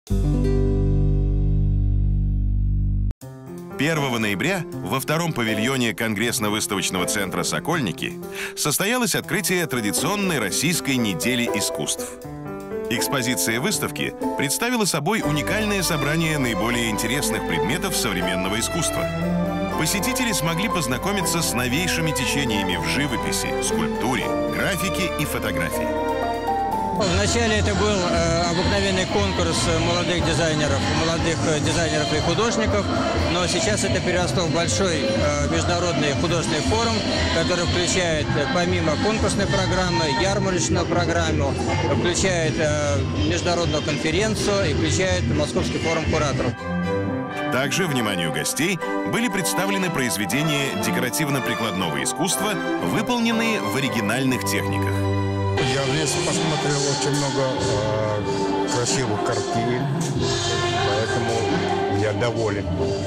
1 ноября во втором павильоне Конгрессно-выставочного центра «Сокольники» состоялось открытие традиционной российской недели искусств. Экспозиция выставки представила собой уникальное собрание наиболее интересных предметов современного искусства. Посетители смогли познакомиться с новейшими течениями в живописи, скульптуре, графике и фотографии. Вначале это был обыкновенный конкурс молодых дизайнеров и художников, но сейчас это переросло в большой международный художественный форум, который включает помимо конкурсной программы, ярмарочную программу, включает международную конференцию и включает Московский форум кураторов. Также вниманию гостей были представлены произведения декоративно-прикладного искусства, выполненные в оригинальных техниках. Я в лес посмотрел очень много красивых картин, поэтому я доволен.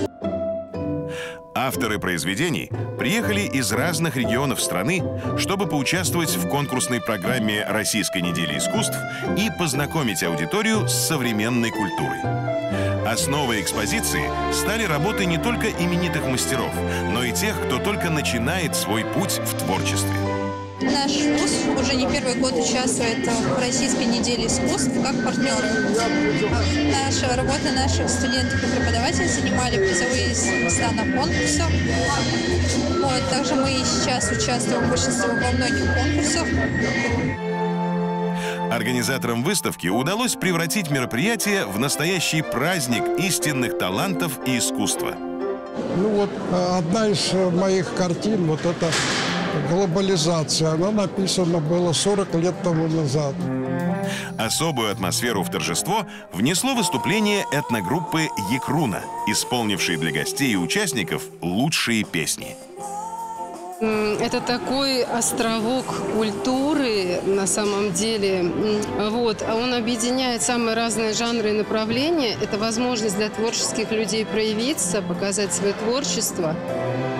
Авторы произведений приехали из разных регионов страны, чтобы поучаствовать в конкурсной программе Российской недели искусств и познакомить аудиторию с современной культурой. Основой экспозиции стали работы не только именитых мастеров, но и тех, кто только начинает свой путь в творчестве. Наш вуз уже не первый год участвует в Российской неделе искусств как партнер. Наша работа наших студентов и преподавателей занимали призовые места на конкурсах. Также мы и сейчас участвуем во многих конкурсах. Организаторам выставки удалось превратить мероприятие в настоящий праздник истинных талантов и искусства. Одна из моих картин, это «Глобализация», она написана было 40 лет тому назад. Особую атмосферу в торжество внесло выступление этногруппы «Якруна», исполнившей для гостей и участников лучшие песни. Это такой островок культуры на самом деле. Он объединяет самые разные жанры и направления. Это возможность для творческих людей проявиться, показать свое творчество.